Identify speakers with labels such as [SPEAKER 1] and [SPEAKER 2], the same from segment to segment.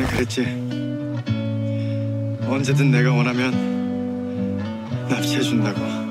[SPEAKER 1] 전에 그랬지. 언제든 내가 원하면 납치해준다고.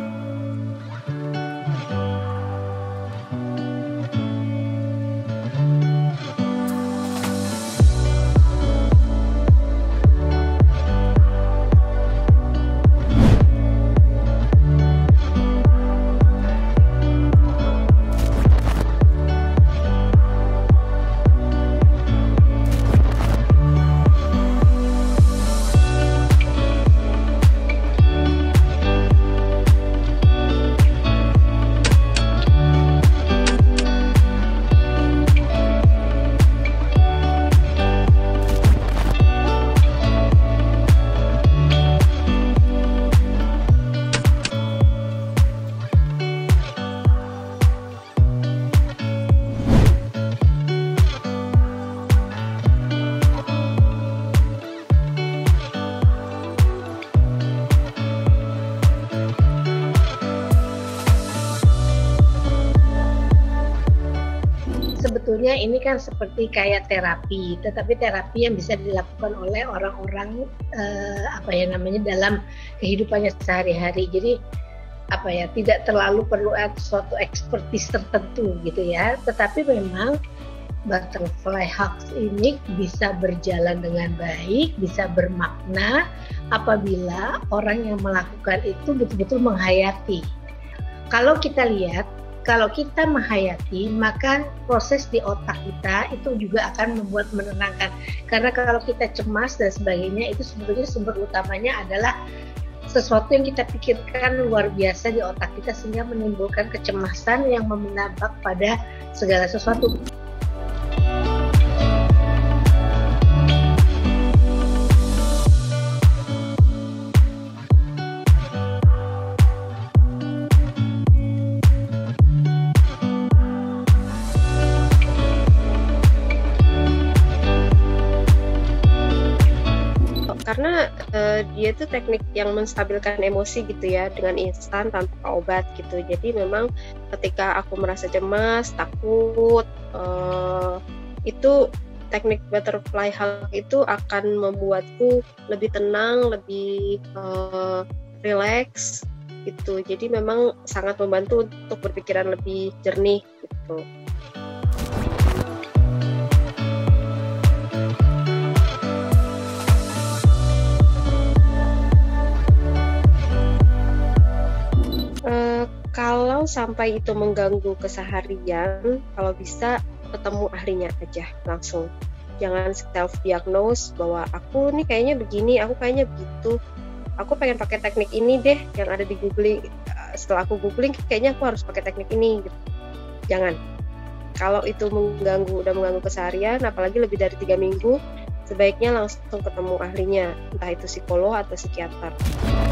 [SPEAKER 2] Sebetulnya ini kan seperti kayak terapi, tetapi terapi yang bisa dilakukan oleh orang-orang dalam kehidupannya sehari-hari. Jadi tidak terlalu perlu suatu expertise tertentu gitu ya. Tetapi memang butterfly hugs ini bisa berjalan dengan baik, bisa bermakna apabila orang yang melakukan itu betul-betul menghayati. Kalau kita lihat, kalau kita menghayati, maka proses di otak kita itu juga akan membuat menenangkan. Karena kalau kita cemas dan sebagainya, itu sebetulnya sumber utamanya adalah sesuatu yang kita pikirkan luar biasa di otak kita sehingga menimbulkan kecemasan yang menambah pada segala sesuatu.
[SPEAKER 3] Karena dia tuh teknik yang menstabilkan emosi gitu ya, dengan instan tanpa obat gitu. Jadi memang ketika aku merasa cemas, takut, itu teknik butterfly hug itu akan membuatku lebih tenang, lebih relax gitu. Jadi memang sangat membantu untuk berpikiran lebih jernih gitu. Kalau sampai itu mengganggu keseharian, kalau bisa ketemu ahlinya aja langsung. Jangan self-diagnose bahwa aku nih kayaknya begini, aku kayaknya begitu. Aku pengen pakai teknik ini deh yang ada di googling. Setelah aku googling, kayaknya aku harus pakai teknik ini. Gitu. Jangan. Kalau itu udah mengganggu keseharian, apalagi lebih dari 3 minggu, sebaiknya langsung ketemu ahlinya, entah itu psikolog atau psikiater.